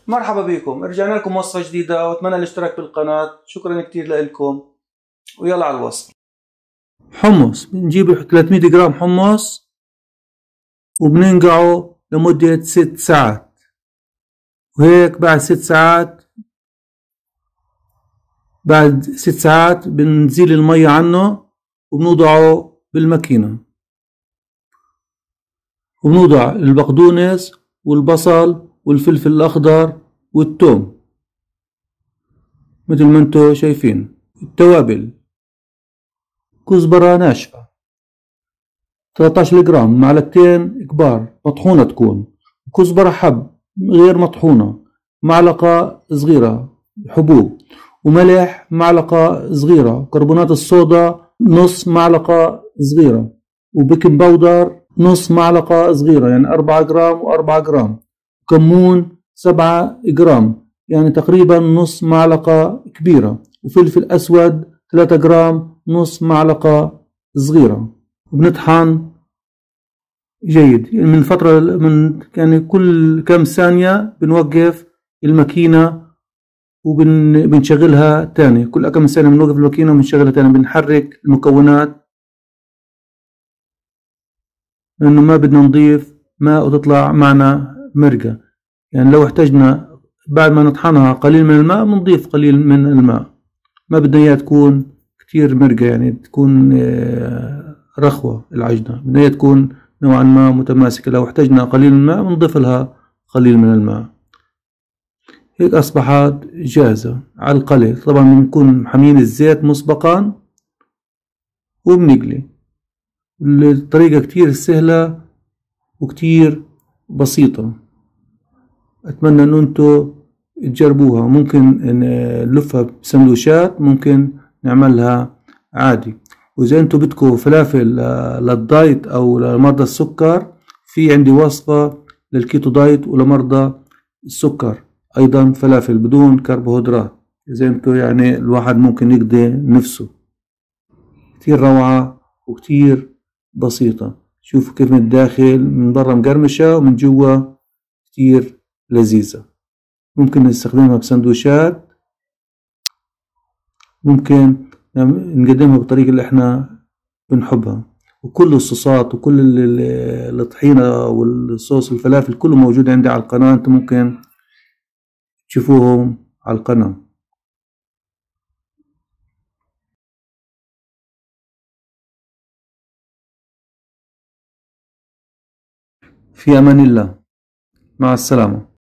مرحبا بكم، رجعنا لكم وصفة جديدة واتمنى الاشتراك بالقناة. شكرا كتير لكم ويلا على الوصفة. حمص، بنجيب 300 جرام حمص وبننقعه لمدة 6 ساعات، وهيك بعد 6 ساعات بنزيل المية عنه وبنوضعه بالماكينة، وبنوضع البقدونس والبصل والفلفل الأخضر والثوم مثل ما انتو شايفين. التوابل: كزبرة ناشفة 13 جرام، معلقتين كبار مطحونة تكون، كزبرة حب غير مطحونة معلقة صغيرة حبوب، وملح معلقة صغيرة، كربونات الصودا نص معلقة صغيرة، وبيكنج باودر نص معلقة صغيرة يعني 4 جرام و4 جرام، كمون 7 جرام يعني تقريبا نص معلقة كبيرة، وفلفل أسود 3 جرام نص معلقة صغيرة. وبنطحن جيد من فترة، يعني كل كم ثانية بنوقف الماكينة وبنشغلها تاني، كل كم ثانية بنوقف الماكينة وبنشغلها تاني، بنحرك المكونات لأنه ما بدنا نضيف ماء وتطلع معنا مرقة. يعني لو احتجنا بعد ما نطحنها قليل من الماء بنضيف قليل من الماء، ما بدنا اياها تكون كتير مرقة، يعني تكون رخوة العجنة، بدنا اياها تكون نوعا ما متماسكة. لو احتجنا قليل من الماء بنضيف لها قليل من الماء. هيك أصبحت جاهزة على القلي. طبعا بنكون محمين الزيت مسبقا وبنقلي. الطريقة كتير سهلة وكتير بسيطة، أتمنى أن انتو تجربوها. ممكن نلفها بسندوشات، ممكن نعملها عادي. وإذا انتو بدكم فلافل للدايت أو لمرضى السكر، في عندي وصفة للكيتو دايت ولمرضى السكر أيضا، فلافل بدون كربوهيدرات. إذا انتو يعني الواحد ممكن يقضي نفسه. كتير روعة وكتير بسيطة. شوفوا كيف من الداخل من برا مقرمشة ومن جوا كتير لذيذة. ممكن نستخدمها بسندوشات، ممكن نقدمها بالطريقة اللي احنا بنحبها. وكل الصوصات وكل الطحينة والصوص الفلافل كله موجود عندي على القناة، انتم ممكن تشوفوهم على القناة. في أمان الله، مع السلامة.